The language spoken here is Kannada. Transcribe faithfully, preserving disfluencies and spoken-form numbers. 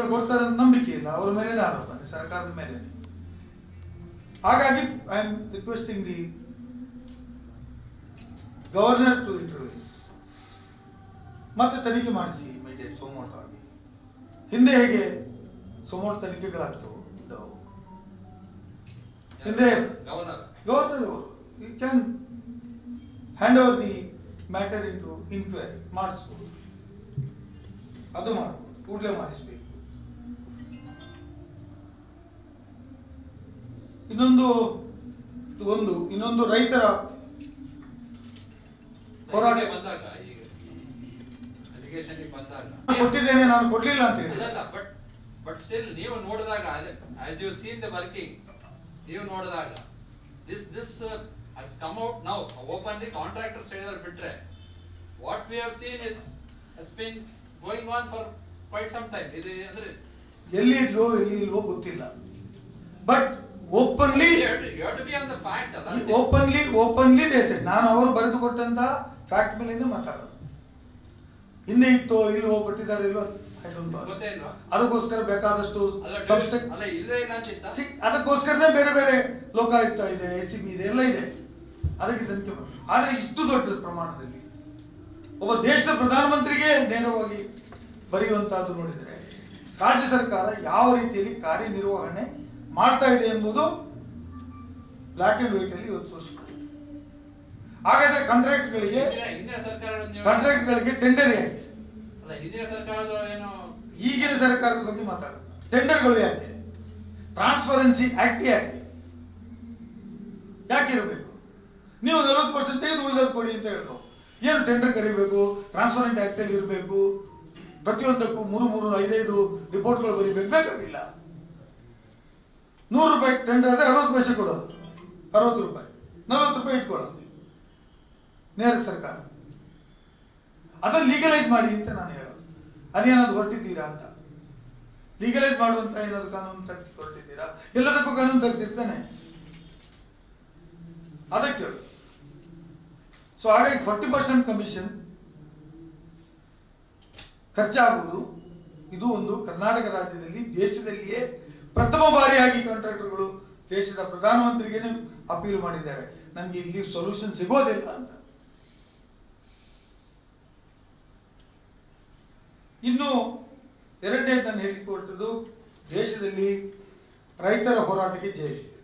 ಕಾಂಟ್ರಾಕ್ಟ್ಗಳು ಕೊಡ್ತಾರೆ ಅಂತ ನಂಬಿಕೆ ಇಲ್ಲ, ಅವರ ಮೇಲೆ ಆರೋಪ ಸರ್ಕಾರದ ಮೇಲೆ. ಹಾಗಾಗಿ I am requesting the governor to interview, ಮತ್ತೆ ತನಿಖೆ ಮಾಡಿಸಿ ಇಮಿಡಿಯೇಟ್ ಸೋಮೋಟೋ ಆಗಿ. ಹಿಂದೆ ಹೇಗೆ ಸೋಮೋಟೋ ತನಿಖೆಗಳಾಗ್ತವು ಇದ್ದವು, ಹಿಂದೆ ಗವರ್ನರ್ ಅವರು you can hand over the matter into inquiry ಮಾಡಿಸ್ಬೋದು, ಅದು ಮಾಡಬಹುದು, ಕೂಡಲೇ ಮಾಡಿಸ್ಬೇಕು. ಇನ್ನೊಂದು ಒಂದು ಇನ್ನೊಂದು ರೈತರ ಹೋರಾಟ ಕೊಟ್ಟಿದ್ದೇನೆ, ನಾನು ಕೊಡ್ಲಿಲ್ಲ ಅಂತ ಹೇಳಿ. ಬಟ್ ಬಟ್ ಸ್ಟಿಲ್ ನೀವು ನೋಡಿದಾಗ as you seen the working, ನೀವು ನೋಡಿದಾಗ this this has come out now openly. Contractors ಹೇಳಿದ್ರೆ ಬಿಟ್ರೆ what we have seen is it's been going on for quite some time. ಇದು ಅಂದ್ರೆ ಎಲ್ಲಿ ಇದ್ಲೋ ಎಲ್ಲಿ ಇಲ್ವೋ ಗೊತ್ತಿಲ್ಲ, but openly openly openly they said. ನಾನು ಅವರು ಬರೆದು ಕೊಟ್ಟಂತ ಫ್ಯಾಕ್ಟ್ ಮೇಲೆ ಮಾತಾಡೋದು. ಹಿಂದೆ ಇತ್ತೋ ಇಲ್ವೋ ಕೊಟ್ಟಿದ್ದಾರೆ ಇಲ್ವೋ ಅದಕ್ಕೋಸ್ಕರ ಬೇಕಾದಷ್ಟು ಸಂಸ್ಥೆ, ಅದಕ್ಕೋಸ್ಕರನೇ ಬೇರೆ ಬೇರೆ ಲೋಕಾಯುಕ್ತ ಇದೆ, ಎ ಸಿ ಬಿ ಇದೆ, ಎಲ್ಲ ಇದೆ, ಅದಕ್ಕೆ ತನಿಖೆ ಮಾಡಿ. ಆದರೆ ಇಷ್ಟು ದೊಡ್ಡ ಪ್ರಮಾಣದಲ್ಲಿ ಒಬ್ಬ ದೇಶದ ಪ್ರಧಾನಮಂತ್ರಿಗೆ ನೇರವಾಗಿ ಬರೆಯುವಂತಹದ್ದು ನೋಡಿದರೆ ರಾಜ್ಯ ಸರ್ಕಾರ ಯಾವ ರೀತಿಯಲ್ಲಿ ಕಾರ್ಯನಿರ್ವಹಣೆ ಮಾಡ್ತಾ ಇದೆ ಎಂಬುದು ಬ್ಲಾಕ್ ಅಂಡ್ ವೈಟ್ ಅಲ್ಲಿ ಇವತ್ತು ತೋರಿಸ್ಕೊಂಡಿದೆ. ಹಾಗಾದ್ರೆ ಕಾಂಟ್ರಾಕ್ಟ್ಗಳಿಗೆ ಕಾಂಟ್ರಾಕ್ಟ್ಗಳಿಗೆ ಟೆಂಡರ್ ಯಾಕೆ? ಈಗಿನ ಸರ್ಕಾರದ ಬಗ್ಗೆ ಮಾತಾಡೋದು. ಟೆಂಡರ್ಗಳು ಯಾಕೆ? ಟ್ರಾನ್ಸ್ಪರೆನ್ಸಿ ಆಕ್ಟ್ ಯಾಕೆ ಯಾಕೆ ಇರಬೇಕು? ನೀವು ನಲವತ್ತು ಪರ್ಸೆಂಟ್ ತೆಗೆದು ಉಳಿದದ್ದು ಕೊಡಿ ಅಂತ ಹೇಳೋದು. ಏನು ಟೆಂಡರ್ ಕರಿಬೇಕು? ಟ್ರಾನ್ಸ್ಪರೆಂಟ್ ಆಕ್ಟ್ ಅಲ್ಲಿ ಇರಬೇಕು, ಪ್ರತಿಯೊಂದಕ್ಕೂ ಮೂರು ಮೂರು ಐದೈದು ರಿಪೋರ್ಟ್ಗಳು ಬರೀಬೇಕು, ಬೇಕಾಗಿಲ್ಲ. ನೂರು ರೂಪಾಯಿ ಟೆಂಡರ್ ಆದರೆ ಅರವತ್ತು ಪೈಸೆ ಕೊಡೋದು, ಅರವತ್ತು ರೂಪಾಯಿ ನಲವತ್ತು ರೂಪಾಯಿ ಇಟ್ಕೊಳ್ಳೋದು ನೇರ ಸರ್ಕಾರ. ಅದನ್ನು ಲೀಗಲೈಸ್ ಮಾಡಿ ಅಂತ ನಾನು ಹೇಳೋದು. ಅದೇನಾದ್ರು ಹೊರಟಿದ್ದೀರಾ ಅಂತ, ಲೀಗಲೈಸ್ ಮಾಡುವಂತ ಏನಾದ್ರು ಕಾನೂನು ತರ್ತಿ ಹೊರಟಿದ್ದೀರಾ? ಎಲ್ಲದಕ್ಕೂ ಕಾನೂನು ತರ್ತಿರ್ತಾನೆ, ಅದಕ್ಕೆ ಹೇಳು. ಸೊ ಹಾಗಾಗಿ ಫಾರ್ಟಿ ಪರ್ಸೆಂಟ್ ಕಮಿಷನ್ ಖರ್ಚಾಗುವುದು ಇದು ಒಂದು ಕರ್ನಾಟಕ ರಾಜ್ಯದಲ್ಲಿ ದೇಶದಲ್ಲಿಯೇ ಪ್ರಥಮ ಬಾರಿಯಾಗಿ ಕಾಂಟ್ರಾಕ್ಟರ್ಗಳು ದೇಶದ ಪ್ರಧಾನಮಂತ್ರಿಗೆ ಅಪೀಲ್ ಮಾಡಿದ್ದಾರೆ, ನಮ್ಗೆ ಇಲ್ಲಿ ಸೊಲ್ಯೂಷನ್ ಸಿಗೋದಿಲ್ಲ ಅಂತ. ಇನ್ನು ಎರಡನೇ ನಾನು ಹೇಳಿಕೊಟ್ಟದ್ದು, ದೇಶದಲ್ಲಿ ರೈತರ ಹೋರಾಟಕ್ಕೆ ಜಯಿಸಿದೆ.